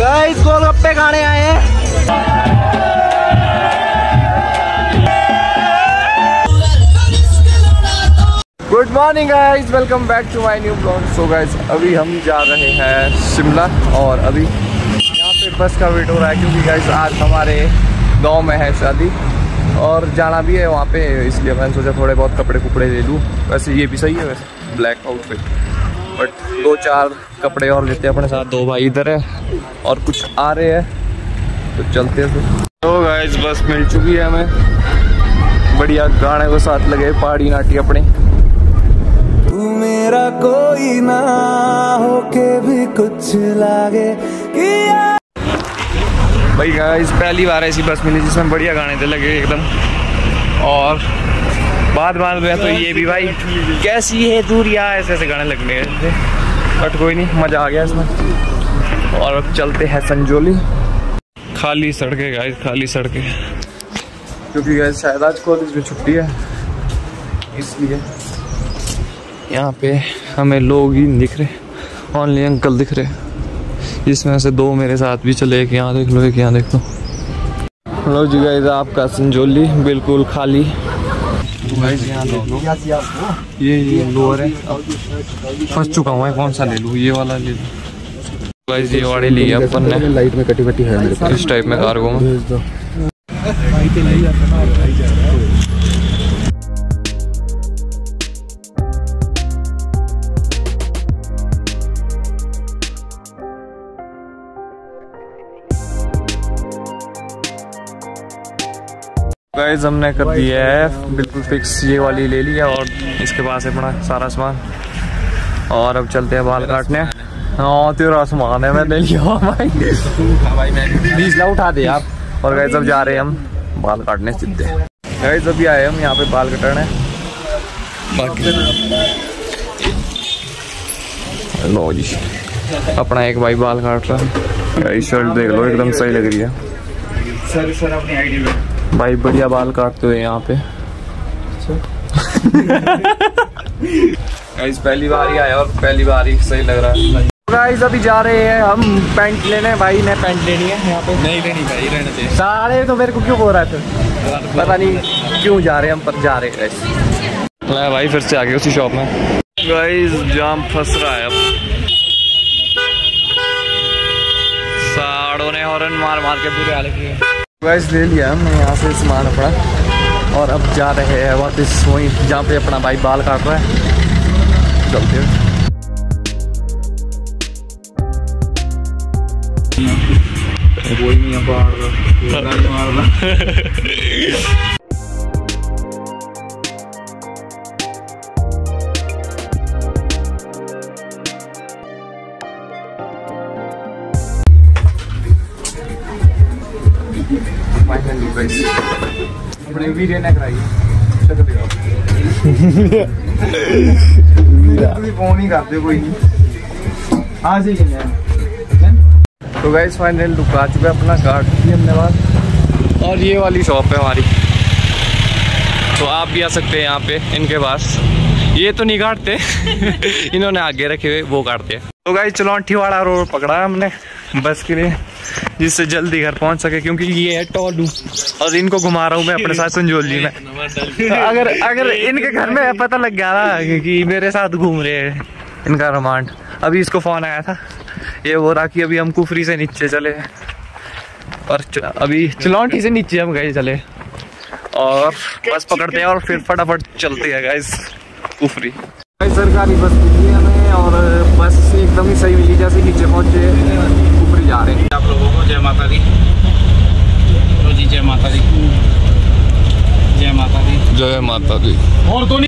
Guys गोलगप्पे खाने आए हैं। Good morning guys, welcome back to my new blog. So guys अभी हम जा रहे हैं शिमला और अभी यहाँ पे बस का वेट हो रहा है क्योंकि गाइस आज हमारे गांव में है शादी और जाना भी है वहाँ पे, इसलिए मैंने सोचा थोड़े बहुत कपड़े कुपड़े ले लूँ। वैसे ये भी सही है, वैसे ब्लैक आउटफिट, बट 2-4 कपड़े और लेते हैं अपने साथ। 2 भाई इधर है और कुछ आ रहे हैं तो चलते हैं फिर। तो गाइस बस मिल चुकी है हमें, बढ़िया गाने को साथ लगे पहाड़ी नाटी अपने। तू मेरा कोई ना होके भी कुछ लागे कि भाई गाइस पहली बार ऐसी बस मिली जिसमें बढ़िया गाने थे लगे एकदम, और बाद में तो ये भी भाई कैसी है दूरियां ऐसे ऐसे गाने लगने थे, बट कोई नहीं, मज़ा आ गया इसमें। और अब चलते हैं संजोली। खाली सड़कें गाइस, खाली सड़कें, क्योंकि गाइस शायद आज कॉलेज में छुट्टी है, इसलिए यहाँ पे हमें लोग ही दिख रहे, ओनली अंकल दिख रहे, जिसमें से 2 मेरे साथ भी चले। एक यहाँ देख लो, एक यहाँ देख लो। लो जी गाइस आपका संजोली बिल्कुल खाली। गाइस यहाँ देख लो, ये लोअर है, फंस चुका हूँ मैं, कौन सा ले लूँ, ये वाला ले लूँ। गाइस ये वाड़ी ली है अपन ने, लाइट में कटी है मेरे पास, इस टाइप में कार्गो में। गाइस हमने कर दिया है बिल्कुल फिक्स, ये वाली ले लिया और इसके पास है अपना सारा सामान। और अब चलते हैं बाल काटने। हाँ तेरा सामान है, मैंने लिया भाई, 20 ला उठा दे आप। और गाइस अब जा रहे हैं हम बाल काटने सीधे। गाइस अभी आए हम यहाँ पे बाल कटाने, बाकी लो जी अपना एक भाई बाल काट रहा है। शर्ट देख लो एकदम सही लग रही है सर अपनी आईडी भाई, बढ़िया बाल काटते हुए यहाँ पे। गाइस पहली बार ही आया और पहली बार ही सही लग रहा है। गाइस अभी जा रहे हैं हम पैंट लेने, भाई ने पैंट लेनी है यहाँ पे। नहीं लेनी भाई, रहने दे सारे, तो मेरे को क्यों हो रहा है फिर, पता नहीं क्यों जा रहे हैं हम, पर जा रहे हैं गाइस। भाई फिर से आ गए उसी शॉप में। गाइस जाम फंस रहा है अब, साड़ों ने हॉर्न मार मार के बुरे हाल किए। गाइस ले लिया हमने यहाँ से सामान अपना और अब जा रहे हैं वापस वहीं जहाँ पे अपना भाई बाल काट रहा है। चलते हैं। कोई नहीं अपने वीडियो ने कराई फोन ही करते कोई नहीं, आ जाइए। तो गाइस फाइनल लुक आ चुका है अपना, काट दिया हमने बात। और ये वाली शॉप है हमारी, तो आप भी आ सकते हैं यहाँ पे इनके पास। ये तो नहीं काटते इन्होंने आगे रखे हुए वो काटते हैं। तो गाइस चलौंठीवाड़ा रोड पकड़ा है हमने बस के लिए, जिससे जल्दी घर पहुंच सके, क्योंकि ये है टोलू और इनको घुमा रहा हूँ मैं अपने साथ संजोली में। अगर इनके घर में पता लग गया ना कि मेरे साथ घूम रहे हैं इनका रोमांड। अभी इसको फोन आया था, ये वो रहा कि अभी हम कुफरी से नीचे चले और अभी चलौंठी से नीचे हम गए चले और बस पकड़ते हैं और फिर फटाफट चलते हैं गाइस कुफरी। सरकारी बस मिली हमें और बस एकदम ही सही मिली, जैसे नीचे पहुंचे कुफरी जा रहे हैं। आप लोगों को जय माता दी। तो जी जय माता दी, जय माता दी, जय माता दी। और तो नहीं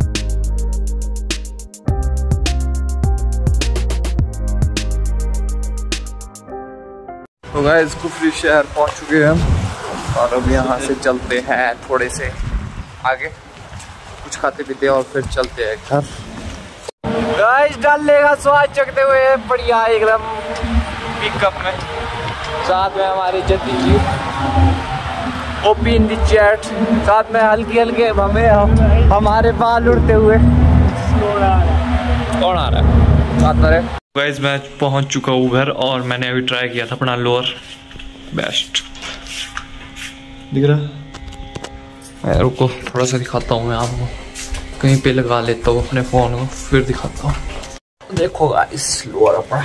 तो गाइस कुफरी शहर पहुंच चुके हैं हम और अब यहाँ से चलते हैं थोड़े से आगे, कुछ खाते पीते और फिर चलते हैं घर। गाइस डालने का स्वाद चखते हुए बढ़िया एकदम पिकअप में, साथ में हमारे जती जी ओपी इन दी चैट, साथ में हल्की हल्के हमें हमारे बाल उड़ते हुए। कौन आ रहा है साथ में? गाइस मैं पहुंच चुका हूँ घर और मैंने अभी ट्राई किया था अपना लोअर, बेस्ट दिख रहा है। रुको थोड़ा सा दिखाता हूँ मैं आपको, कहीं पे लगा लेता हूँ अपने फोन को फिर दिखाता हूँ। देखो गाइस लोअर अपना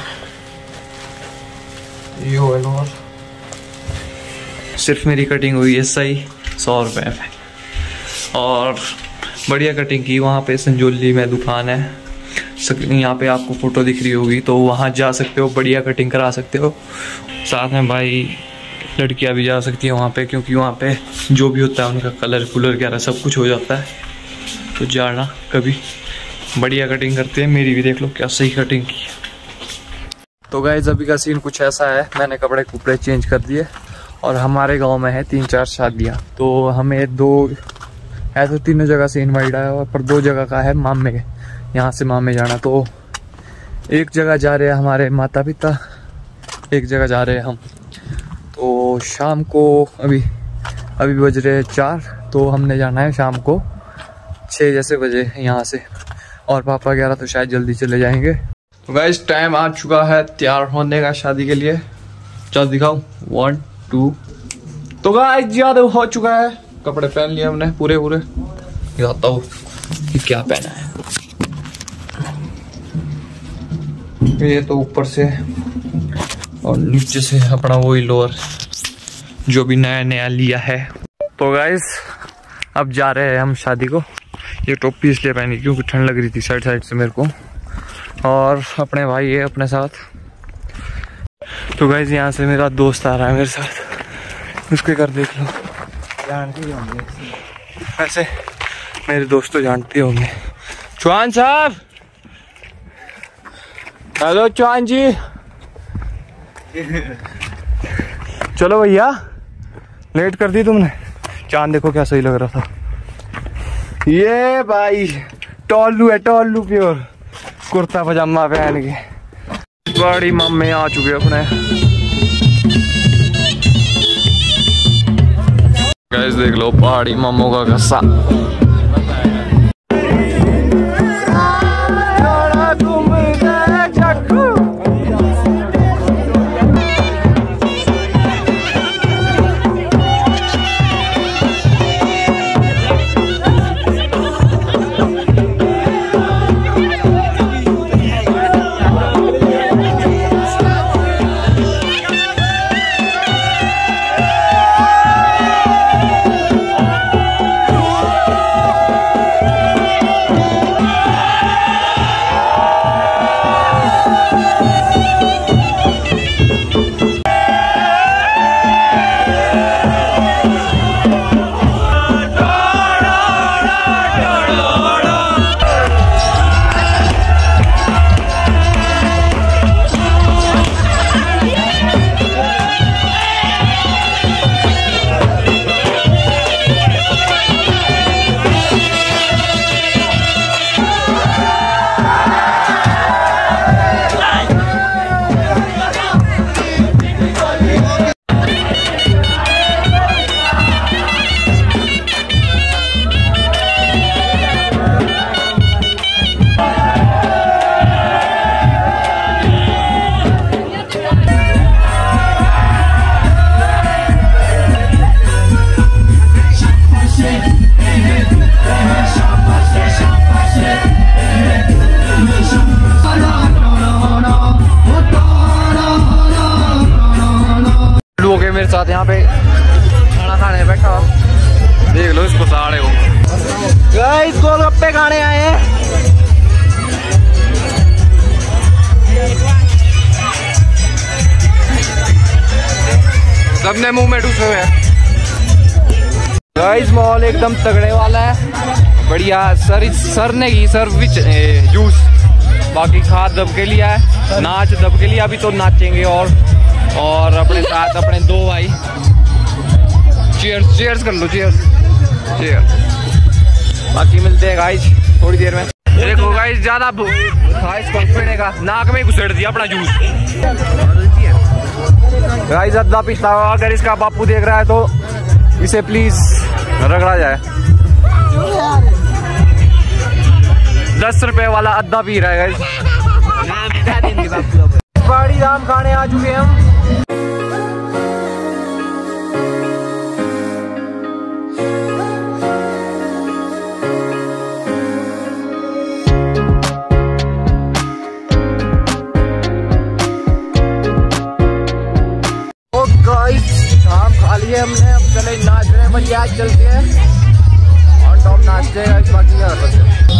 ये है लोअर, सिर्फ मेरी कटिंग हुई है सही 100 रुपये में और बढ़िया कटिंग की। वहाँ पे संजोली में दुकान है, यहाँ पे आपको फोटो दिख रही होगी तो वहाँ जा सकते हो, बढ़िया कटिंग करा सकते हो। साथ में भाई लड़कियाँ भी जा सकती है वहाँ पे, क्योंकि वहाँ पे जो भी होता है उनका कलर कुलर वगैरह सब कुछ हो जाता है। तो जाना कभी, बढ़िया कटिंग करते हैं। मेरी भी देख लो क्या सही कटिंग की। तो गाइस अभी का सीन कुछ ऐसा है, मैंने कपड़े कुपड़े चेंज कर दिए और हमारे गाँव में है 3-4 शादियाँ, तो हमें 2 ऐसे 3 जगह से इन्वाइट आया हुआ, पर 2 जगह का है मामे, यहाँ से मामे जाना। तो एक जगह जा रहे हैं हमारे माता पिता, एक जगह जा रहे हैं हम। तो शाम को अभी बज रहे हैं 4, तो हमने जाना है शाम को 6 जैसे बजे यहाँ से, और पापा वगैरह तो शायद जल्दी चले जाएंगे। तो गाइस टाइम आ चुका है तैयार होने का शादी के लिए। चल दिखाऊं 1 2। तो गाइस ज़्यादा हो चुका है, कपड़े पहन लिए हमने पूरे दिखाता हूँ कि क्या पहना है। ये तो ऊपर से और नीचे से अपना वही लोअर जो भी नया लिया है। तो गाइस अब जा रहे हैं हम शादी को। ये टोपी इसलिए पहनी क्योंकि ठंड लग रही थी साइड से मेरे को, और अपने भाई है अपने साथ। तो गाइस यहाँ से मेरा दोस्त आ रहा है मेरे साथ, उसके घर देख लो, जानते होंगे वैसे मेरे दोस्त तो जानते होंगे। चौहान साहब, हेलो चौहान जी। चलो भैया लेट कर दी तुमने। चांद देखो क्या सही लग रहा था। ये भाई टोल्लू है, टोल्लू प्योर, कुर्ता पजामा पहन के। बड़ी मम्मी आ चुके अपने। गाइस देख लो पहाड़ी मामों का गस्सा। मेरे साथ यहाँ पे खाना खाने बैठा, देख लो इसको साड़े को। गाइस गोलगप्पे खाने आए हैं। सबने मुंह में ठूसे हुए हैं। गाइस मॉल एकदम तगड़े वाला है, बढ़िया। सर ने की सर्विस जूस, बाकी खा दब के लिया है, नाच दब के लिया। अभी तो नाचेंगे और अपने साथ अपने 2 भाई। चीयर्स चीयर्स कर लो, चीयर्स चीयर्स। बाकी मिलते हैं गाइस थोड़ी देर में। देखो गाइस ज्यादा गाइस कॉन्फिडेंस का नाक में घुसेड़ दिया अपना जूस। गाइस अद्धा पीता हुआ, अगर इसका बापू देख रहा है तो इसे प्लीज रगड़ा जाए। 10 रुपए वाला अद्धा पी रहा है गाइस। पहाड़ी धाम खाने आ चुके हम। धाम खा लिए हमने, अब चले नाच रहे हैं भैया, आज चलते हैं और टॉप नाचते हैं। बाकी क्या कर सकते हैं।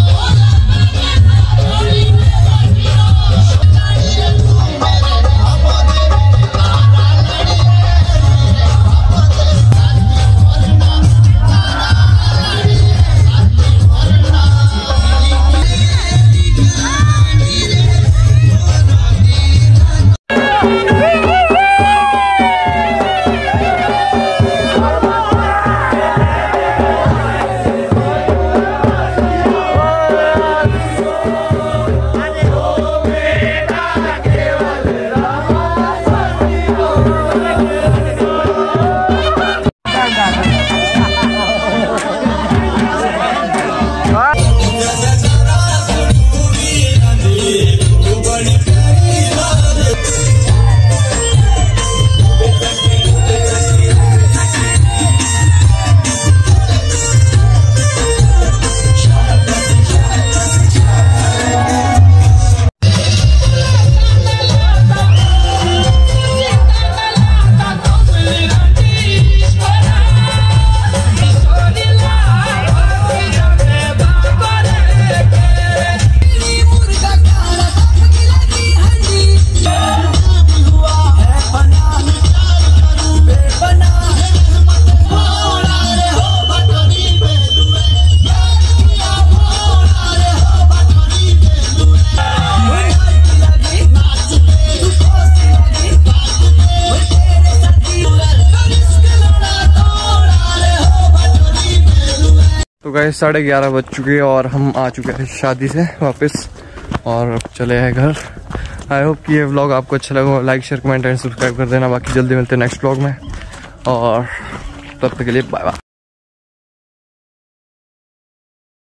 तो गाइस 11:30 बज चुके हैं और हम आ चुके हैं शादी से वापस और चले हैं घर। आई होप कि ये व्लॉग आपको अच्छा लगा। Like share comment and subscribe कर देना। बाकी जल्दी मिलते हैं नेक्स्ट व्लॉग में और तब तक के लिए बाय बाय।